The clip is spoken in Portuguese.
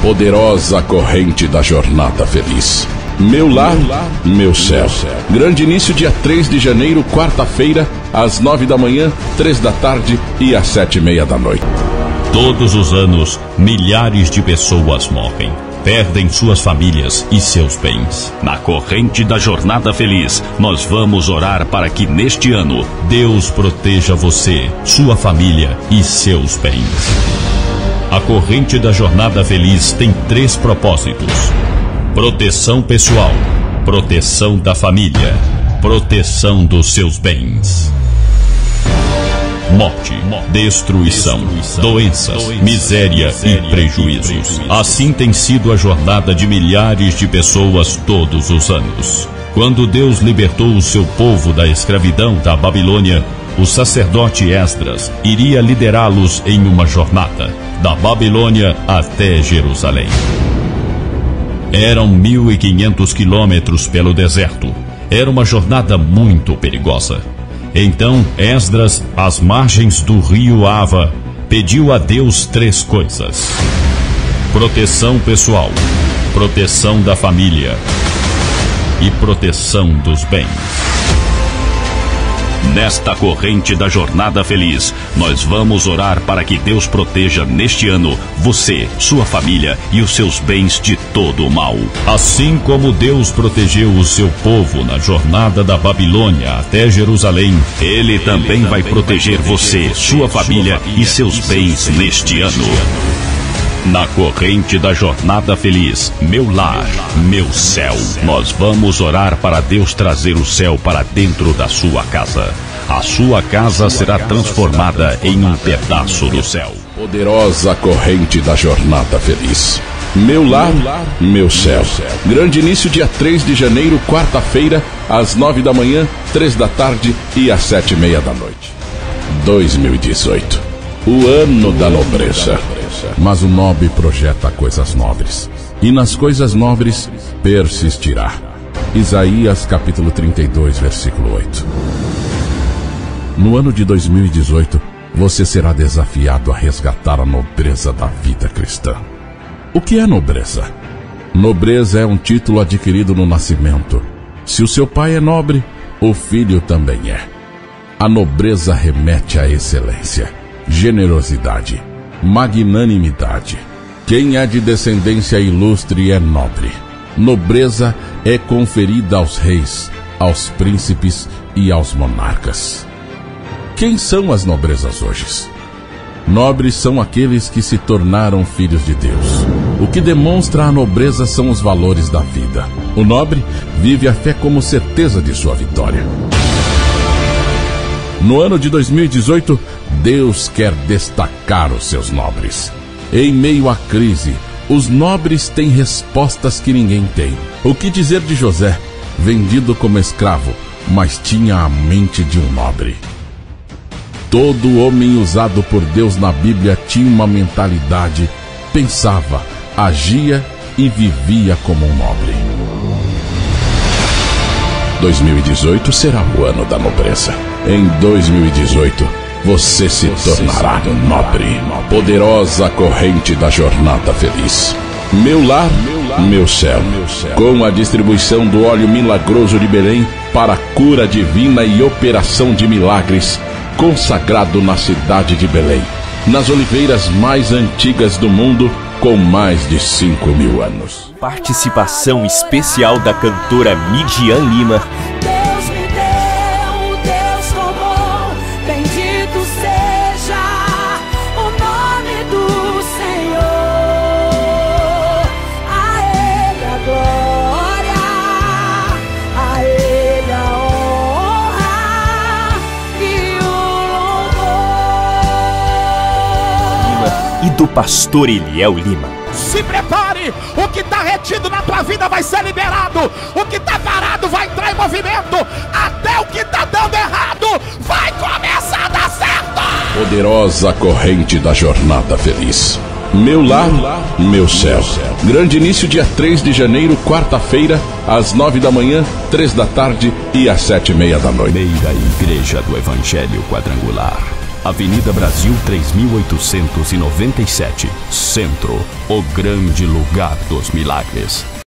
Poderosa corrente da jornada feliz. Meu lar, meu céu. Grande início dia 3 de janeiro, quarta-feira, às 9 da manhã, 3 da tarde e às 7:30 da noite. Todos os anos, milhares de pessoas morrem, perdem suas famílias e seus bens. Na corrente da jornada feliz, nós vamos orar para que neste ano Deus proteja você, sua família e seus bens. A corrente da jornada feliz tem 3 propósitos: proteção pessoal, proteção da família, proteção dos seus bens. Morte, destruição, doenças, miséria e prejuízos. Assim tem sido a jornada de milhares de pessoas todos os anos. Quando Deus libertou o seu povo da escravidão da Babilônia, o sacerdote Esdras iria liderá-los em uma jornada, da Babilônia até Jerusalém. Eram 1.500 quilômetros pelo deserto. Era uma jornada muito perigosa. Então Esdras, às margens do rio Ava, pediu a Deus 3 coisas: proteção pessoal, proteção da família e proteção dos bens. Nesta corrente da jornada feliz, nós vamos orar para que Deus proteja neste ano você, sua família e os seus bens de todo o mal. Assim como Deus protegeu o seu povo na jornada da Babilônia até Jerusalém, Ele também vai proteger você, sua família e seus bens neste ano. Na corrente da jornada feliz, meu lar, meu céu. Nós vamos orar para Deus trazer o céu para dentro da sua casa. A sua casa será transformada em um pedaço do céu. Poderosa corrente da jornada feliz. Meu lar, meu céu. Grande início dia 3 de janeiro, quarta-feira, às 9 da manhã, 3 da tarde e às 7:30 da noite. 2018. O ano da nobreza. Mas o nobre projeta coisas nobres, e nas coisas nobres persistirá. Isaías capítulo 32, versículo 8. No ano de 2018, você será desafiado a resgatar a nobreza da vida cristã. O que é nobreza? Nobreza é um título adquirido no nascimento. Se o seu pai é nobre, o filho também é. A nobreza remete à excelência, generosidade, magnanimidade. Quem é de descendência ilustre é nobre. Nobreza é conferida aos reis, aos príncipes e aos monarcas. Quem são as nobrezas hoje? Nobres são aqueles que se tornaram filhos de Deus. O que demonstra a nobreza são os valores da vida. O nobre vive a fé como certeza de sua vitória. No ano de 2018, Deus quer destacar os seus nobres. Em meio à crise, os nobres têm respostas que ninguém tem. O que dizer de José, vendido como escravo, mas tinha a mente de um nobre? Todo homem usado por Deus na Bíblia tinha uma mentalidade, pensava, agia e vivia como um nobre. 2018 será o ano da nobreza. Em 2018, você se tornará nobre. Poderosa corrente da jornada feliz. Meu lar, meu céu. Com a distribuição do óleo milagroso de Belém para a cura divina e operação de milagres, consagrado na cidade de Belém, nas oliveiras mais antigas do mundo, com mais de 5.000 anos. Participação especial da cantora Midian Lima. Deus me deu, Deus tomou, bendito seja o nome do Senhor. A Ele a glória, a Ele a honra e o louvor. E do pastor Eliel Lima. Se prepare, o que está retido na tua vida vai ser liberado, o que está parado vai entrar em movimento, até o que está dando errado vai começar a dar certo. Poderosa corrente da jornada feliz. Meu lar, meu céu. Grande início dia 3 de janeiro, quarta-feira, às 9 da manhã, 3 da tarde e às 7:30 da noite. Primeira Igreja do Evangelho Quadrangular. Avenida Brasil 3897, Centro, o grande lugar dos milagres.